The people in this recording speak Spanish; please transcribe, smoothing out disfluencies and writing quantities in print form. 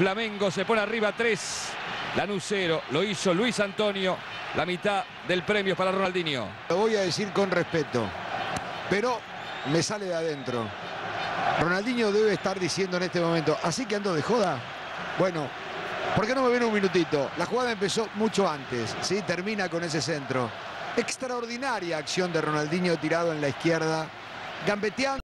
Flamengo se pone arriba 3. Lanús 0. Lo hizo Luis Antonio. La mitad del premio es para Ronaldinho. Lo voy a decir con respeto, pero me sale de adentro. Ronaldinho debe estar diciendo en este momento, ¿así que ando de joda? Bueno, ¿por qué no me ven un minutito? La jugada empezó mucho antes, ¿sí? Termina con ese centro. Extraordinaria acción de Ronaldinho tirado en la izquierda, gambeteando.